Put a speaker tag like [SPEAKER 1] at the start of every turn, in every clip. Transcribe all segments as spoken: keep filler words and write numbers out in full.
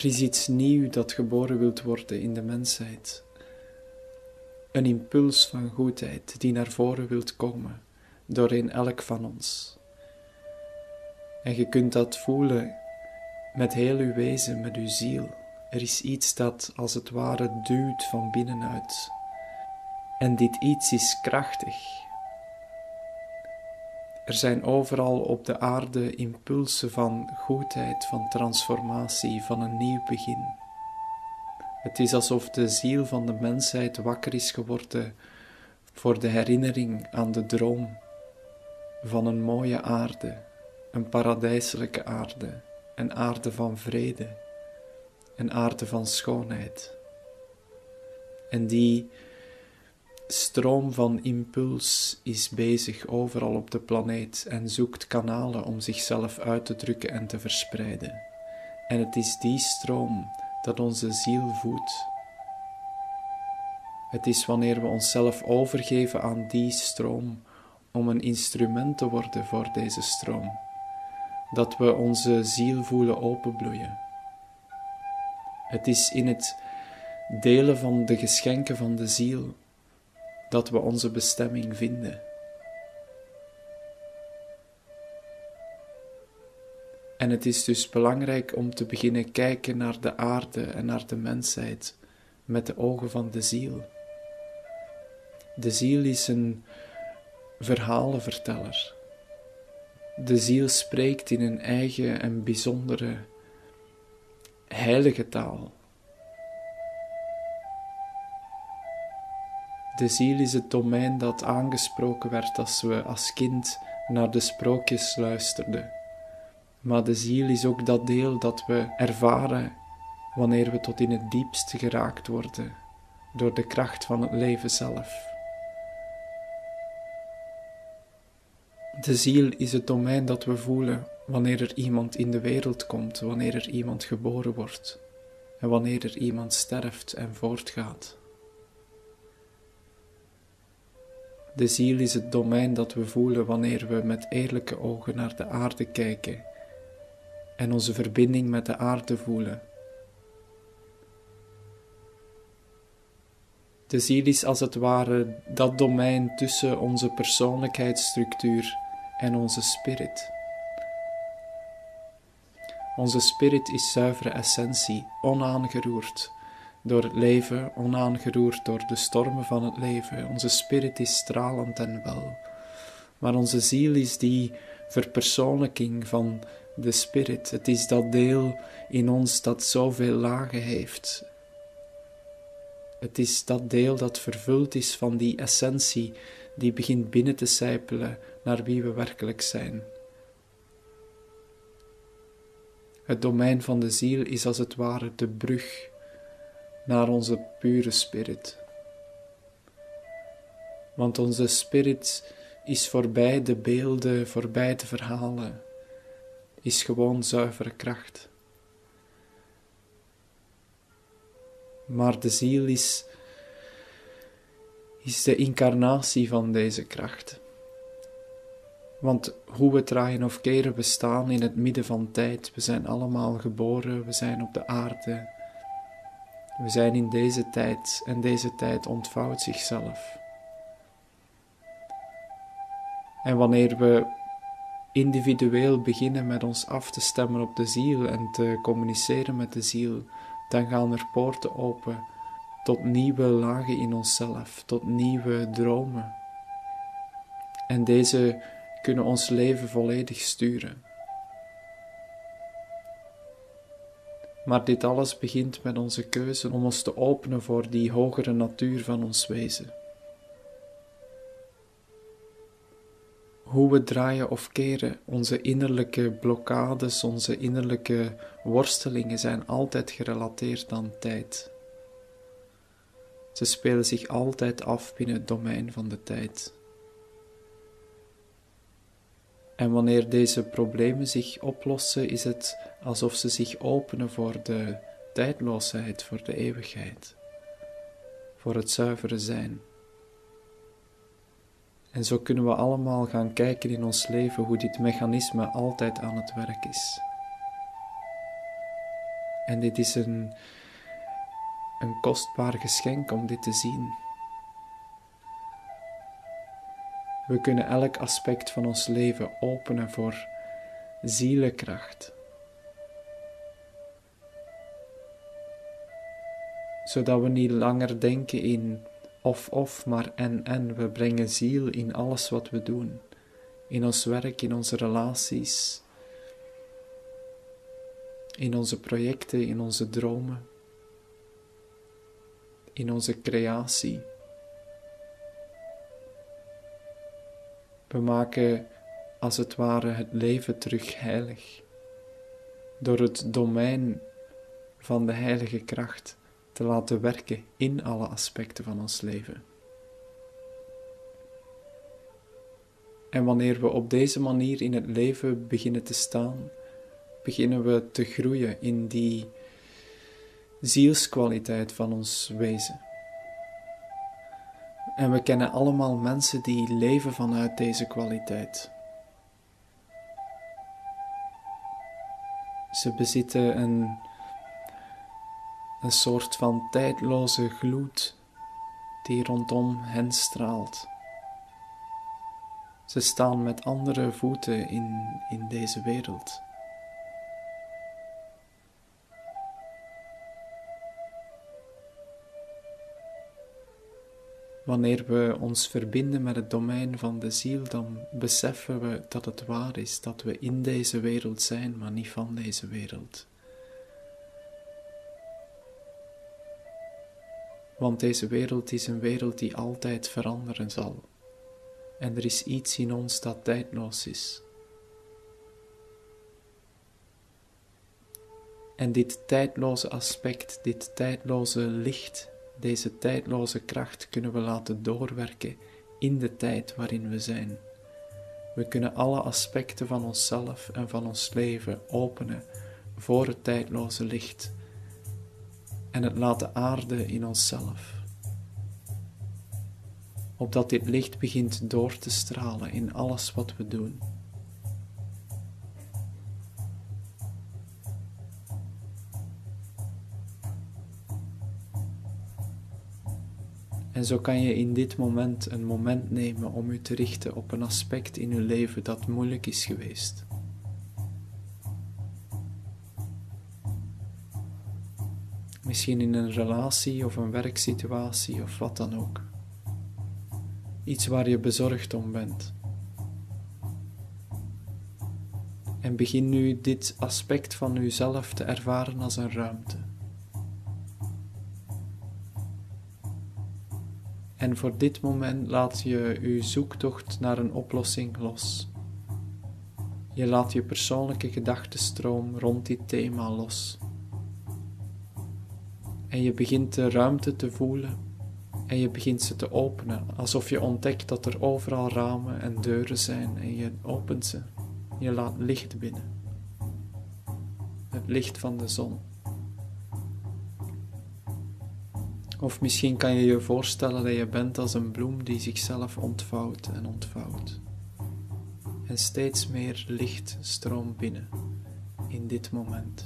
[SPEAKER 1] Er is iets nieuw dat geboren wilt worden in de mensheid. Een impuls van goedheid die naar voren wilt komen, doorheen elk van ons. En je kunt dat voelen met heel uw wezen, met uw ziel. Er is iets dat als het ware duwt van binnenuit. En dit iets is krachtig. Er zijn overal op de aarde impulsen van goedheid, van transformatie, van een nieuw begin. Het is alsof de ziel van de mensheid wakker is geworden voor de herinnering aan de droom van een mooie aarde, een paradijselijke aarde, een aarde van vrede, een aarde van schoonheid. En die stroom van impuls is bezig overal op de planeet en zoekt kanalen om zichzelf uit te drukken en te verspreiden. En het is die stroom dat onze ziel voedt. Het is wanneer we onszelf overgeven aan die stroom om een instrument te worden voor deze stroom, dat we onze ziel voelen openbloeien. Het is in het delen van de geschenken van de ziel dat we onze bestemming vinden. En het is dus belangrijk om te beginnen kijken naar de aarde en naar de mensheid met de ogen van de ziel. De ziel is een verhalenverteller. De ziel spreekt in een eigen en bijzondere, heilige taal. De ziel is het domein dat aangesproken werd als we als kind naar de sprookjes luisterden. Maar de ziel is ook dat deel dat we ervaren wanneer we tot in het diepste geraakt worden door de kracht van het leven zelf. De ziel is het domein dat we voelen wanneer er iemand in de wereld komt, wanneer er iemand geboren wordt en wanneer er iemand sterft en voortgaat. De ziel is het domein dat we voelen wanneer we met eerlijke ogen naar de aarde kijken en onze verbinding met de aarde voelen. De ziel is als het ware dat domein tussen onze persoonlijkheidsstructuur en onze spirit. Onze spirit is zuivere essentie, onaangeroerd door het leven, onaangeroerd door de stormen van het leven. Onze spirit is stralend en wel. Maar onze ziel is die verpersoonlijking van de spirit. Het is dat deel in ons dat zoveel lagen heeft. Het is dat deel dat vervuld is van die essentie die begint binnen te sijpelen naar wie we werkelijk zijn. Het domein van de ziel is als het ware de brug naar onze pure spirit. Want onze spirit is voorbij de beelden, voorbij de verhalen, is gewoon zuivere kracht. Maar de ziel is, is de incarnatie van deze kracht. Want hoe we draaien of keren, we staan in het midden van tijd. We zijn allemaal geboren, we zijn op de aarde. We zijn in deze tijd en deze tijd ontvouwt zichzelf. En wanneer we individueel beginnen met ons af te stemmen op de ziel en te communiceren met de ziel, dan gaan er poorten open tot nieuwe lagen in onszelf, tot nieuwe dromen. En deze kunnen ons leven volledig sturen. Maar dit alles begint met onze keuze om ons te openen voor die hogere natuur van ons wezen. Hoe we draaien of keren, onze innerlijke blokkades, onze innerlijke worstelingen zijn altijd gerelateerd aan tijd. Ze spelen zich altijd af binnen het domein van de tijd. En wanneer deze problemen zich oplossen, is het alsof ze zich openen voor de tijdloosheid, voor de eeuwigheid, voor het zuivere zijn. En zo kunnen we allemaal gaan kijken in ons leven hoe dit mechanisme altijd aan het werk is. En dit is een, een kostbaar geschenk om dit te zien. We kunnen elk aspect van ons leven openen voor zielenkracht. Zodat we niet langer denken in of-of, maar en-en. We brengen ziel in alles wat we doen. In ons werk, in onze relaties, in onze projecten, in onze dromen, in onze creatie. We maken als het ware het leven terug heilig, door het domein van de heilige kracht te laten werken in alle aspecten van ons leven. En wanneer we op deze manier in het leven beginnen te staan, beginnen we te groeien in die zielskwaliteit van ons wezen. En we kennen allemaal mensen die leven vanuit deze kwaliteit. Ze bezitten een, een soort van tijdloze gloed die rondom hen straalt. Ze staan met andere voeten in, in deze wereld. Wanneer we ons verbinden met het domein van de ziel, dan beseffen we dat het waar is, dat we in deze wereld zijn, maar niet van deze wereld. Want deze wereld is een wereld die altijd veranderen zal. En er is iets in ons dat tijdloos is. En dit tijdloze aspect, dit tijdloze licht, deze tijdloze kracht kunnen we laten doorwerken in de tijd waarin we zijn. We kunnen alle aspecten van onszelf en van ons leven openen voor het tijdloze licht en het laten aarden in onszelf. Opdat dit licht begint door te stralen in alles wat we doen. En zo kan je in dit moment een moment nemen om je te richten op een aspect in je leven dat moeilijk is geweest. Misschien in een relatie of een werksituatie of wat dan ook. Iets waar je bezorgd om bent. En begin nu dit aspect van jezelf te ervaren als een ruimte. En voor dit moment laat je je zoektocht naar een oplossing los. Je laat je persoonlijke gedachtenstroom rond dit thema los. En je begint de ruimte te voelen en je begint ze te openen, alsof je ontdekt dat er overal ramen en deuren zijn en je opent ze. Je laat licht binnen. Het licht van de zon. Of misschien kan je je voorstellen dat je bent als een bloem die zichzelf ontvouwt en ontvouwt. En steeds meer licht stroomt binnen in dit moment.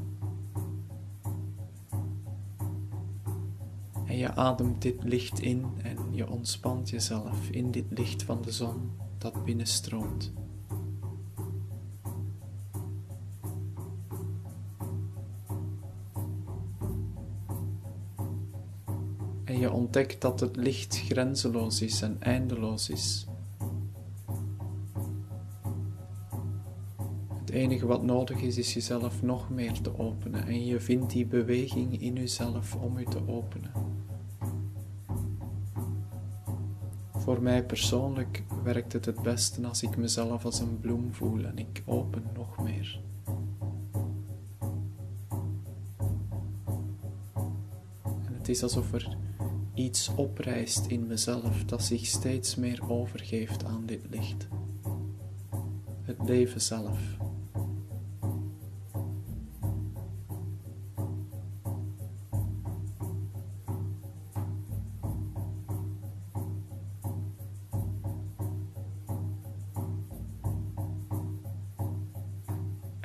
[SPEAKER 1] En je ademt dit licht in en je ontspant jezelf in dit licht van de zon dat binnenstroomt. En je ontdekt dat het licht grenzeloos is en eindeloos is. Het enige wat nodig is, is jezelf nog meer te openen. En je vindt die beweging in jezelf om je te openen. Voor mij persoonlijk werkt het het beste als ik mezelf als een bloem voel en ik open nog meer. En het is alsof er iets oprijst in mezelf dat zich steeds meer overgeeft aan dit licht. Het leven zelf.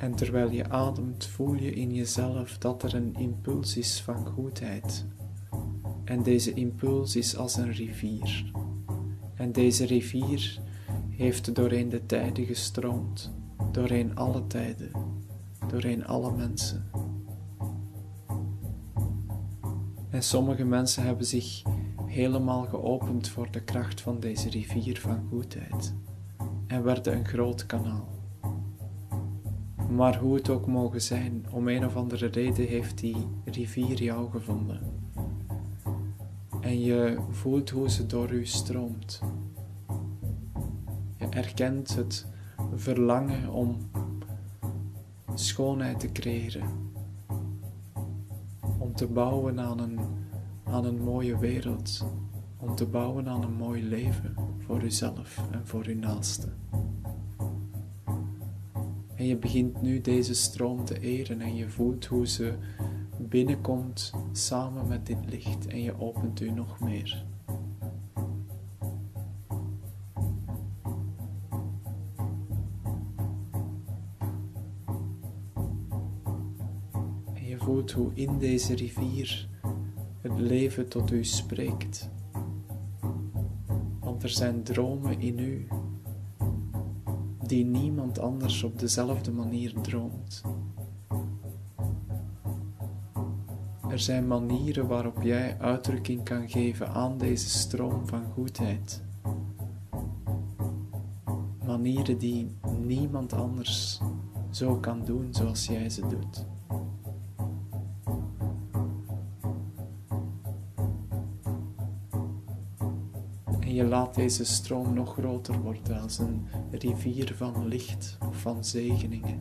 [SPEAKER 1] En terwijl je ademt, voel je in jezelf dat er een impuls is van goedheid. En deze impuls is als een rivier. En deze rivier heeft doorheen de tijden gestroomd, doorheen alle tijden, doorheen alle mensen. En sommige mensen hebben zich helemaal geopend voor de kracht van deze rivier van goedheid en werden een groot kanaal. Maar hoe het ook mogen zijn, om een of andere reden heeft die rivier jou gevonden. En je voelt hoe ze door u stroomt. Je erkent het verlangen om schoonheid te creëren. Om te bouwen aan een, aan een mooie wereld. Om te bouwen aan een mooi leven voor uzelf en voor uw naaste. En je begint nu deze stroom te eren en je voelt hoe ze binnenkomt samen met dit licht en je opent u nog meer. En je voelt hoe in deze rivier het leven tot u spreekt. Want er zijn dromen in u die niemand anders op dezelfde manier droomt. Er zijn manieren waarop jij uitdrukking kan geven aan deze stroom van goedheid. Manieren die niemand anders zo kan doen zoals jij ze doet. En je laat deze stroom nog groter worden als een rivier van licht of van zegeningen.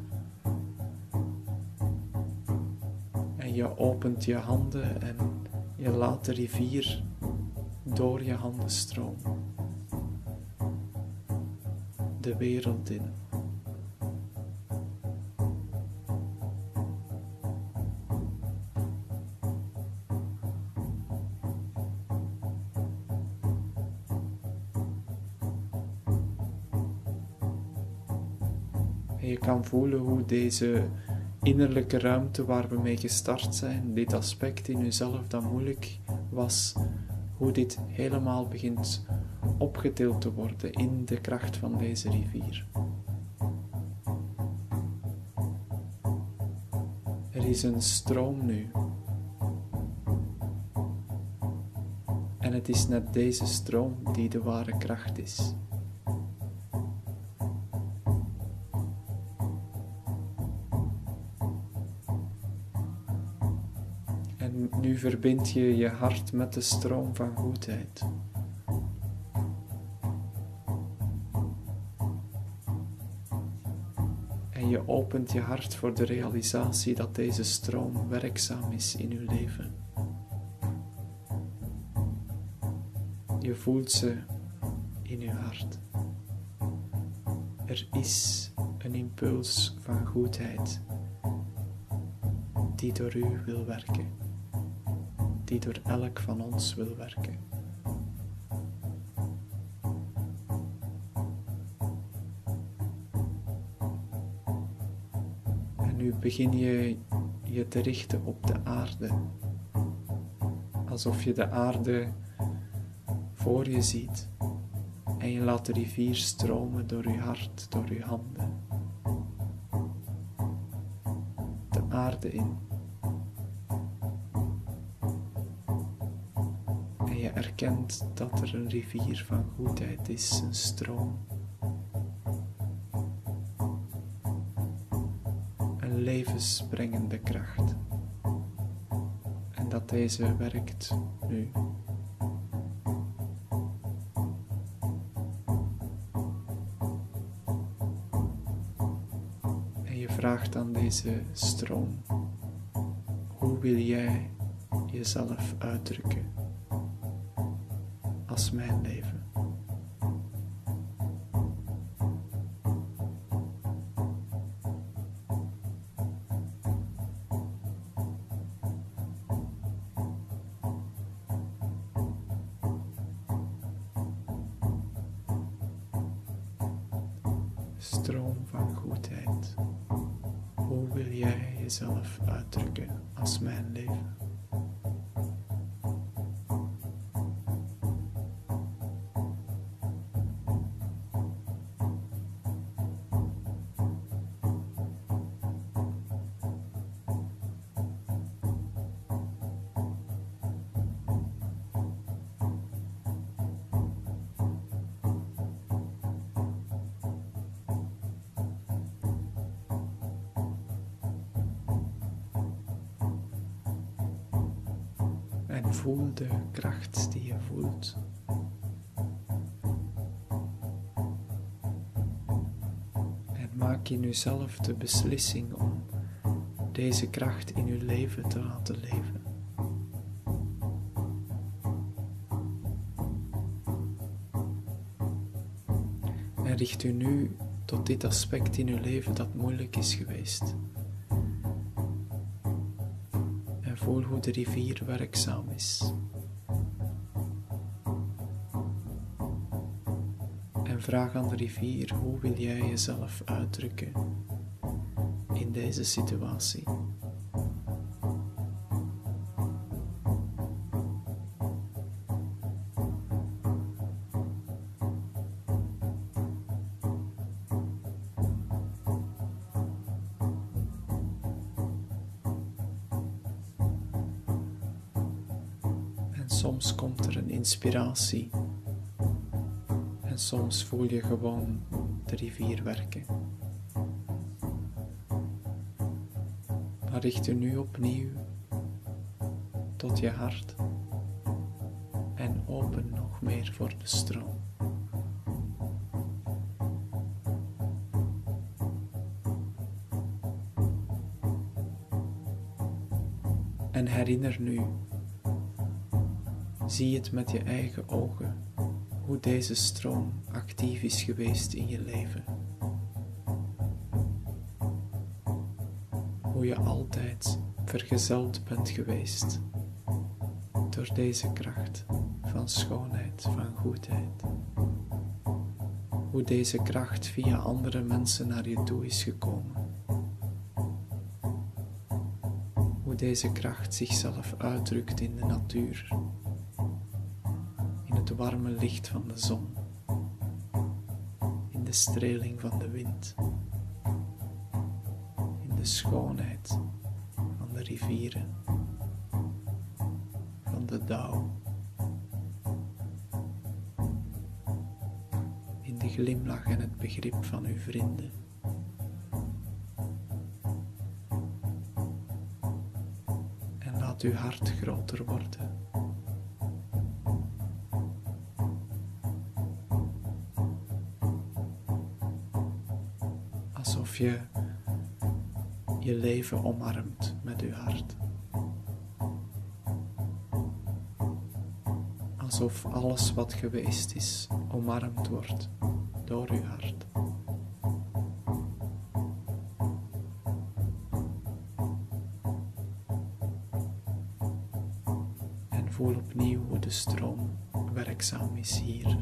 [SPEAKER 1] En je opent je handen en je laat de rivier door je handen stromen. De wereld in. En je kan voelen hoe deze innerlijke ruimte waar we mee gestart zijn, dit aspect in jezelf dat moeilijk was, hoe dit helemaal begint opgetild te worden in de kracht van deze rivier. Er is een stroom nu. En het is net deze stroom die de ware kracht is. En nu verbind je je hart met de stroom van goedheid. En je opent je hart voor de realisatie dat deze stroom werkzaam is in uw leven. Je voelt ze in uw hart. Er is een impuls van goedheid die door u wil werken, die door elk van ons wil werken. En nu begin je je te richten op de aarde, alsof je de aarde voor je ziet en je laat de rivier stromen door je hart, door je handen. De aarde in. En je erkent dat er een rivier van goedheid is, een stroom. Een levensbrengende kracht. En dat deze werkt nu. Vraagt aan deze stroom: hoe wil jij jezelf uitdrukken als mijn leven? Stroom van goedheid. hoe wil jij jezelf uitdrukken als mijn leven? En voel de kracht die je voelt. En maak in jezelf de beslissing om deze kracht in je leven te laten leven. En richt u nu tot dit aspect in uw leven dat moeilijk is geweest. En voel hoe de rivier werkzaam is. En vraag aan de rivier, hoe wil jij jezelf uitdrukken in deze situatie? Soms komt er een inspiratie en soms voel je gewoon de rivier werken. Maar richt u nu opnieuw tot je hart en open nog meer voor de stroom. En herinner nu, zie het met je eigen ogen, hoe deze stroom actief is geweest in je leven. Hoe je altijd vergezeld bent geweest door deze kracht van schoonheid, van goedheid. Hoe deze kracht via andere mensen naar je toe is gekomen. Hoe deze kracht zichzelf uitdrukt in de natuur. In het warme licht van de zon, in de streling van de wind, in de schoonheid van de rivieren, van de dauw, in de glimlach en het begrip van uw vrienden. En laat uw hart groter worden. Alsof je je leven omarmt met uw hart. Alsof alles wat geweest is omarmd wordt door uw hart. En voel opnieuw hoe de stroom werkzaam is hier.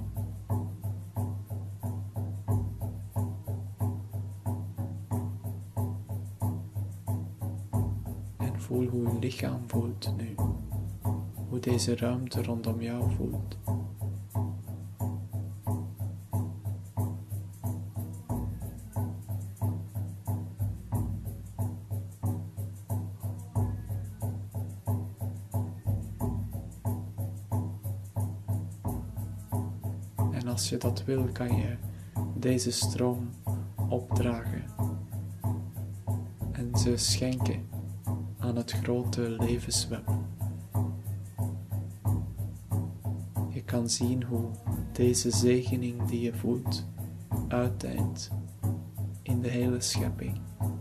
[SPEAKER 1] Voel hoe je lichaam voelt nu, hoe deze ruimte rondom jou voelt. En als je dat wil, kan je deze stroom opdragen en ze schenken aan het grote levensweb. Je kan zien hoe deze zegening die je voelt uiteind in de hele schepping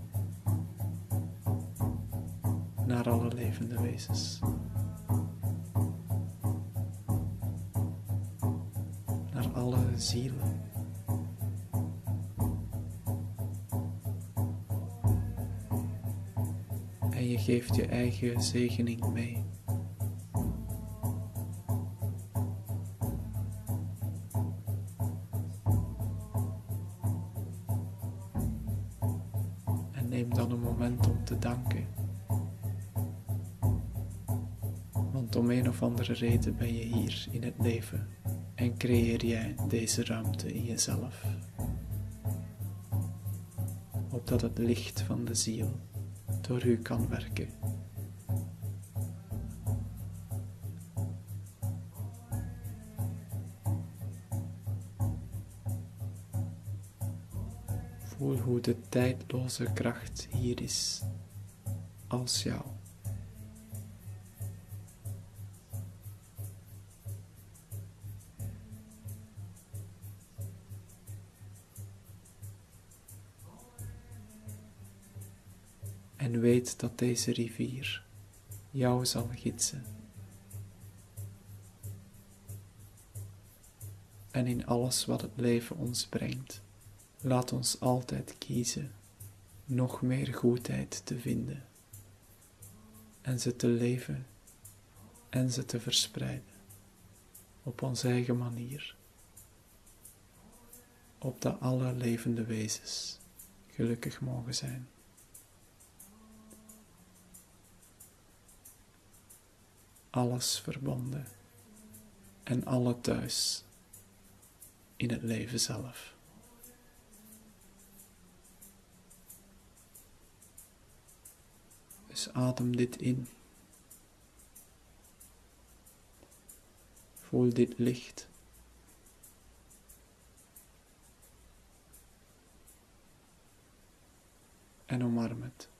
[SPEAKER 1] naar alle levende wezens, naar alle zielen. En je geeft je eigen zegening mee. En neem dan een moment want om een of andere reden ben je hier in het leven en creëer jij deze ruimte in jezelf, opdat het licht van de ziel door u kan werken. Voel hoe de tijdloze kracht hier is, als jou. En weet dat deze rivier jou zal gidsen. En in alles wat het leven ons brengt, laat ons altijd kiezen nog meer goedheid te vinden en ze te leven en ze te verspreiden op onze eigen manier, opdat alle levende wezens gelukkig mogen zijn. Alles verbonden en alle thuis in het leven zelf. Dus adem dit in. Voel dit licht. En omarm het.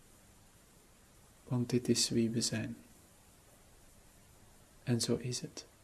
[SPEAKER 1] Want dit is wie we zijn. En zo is het.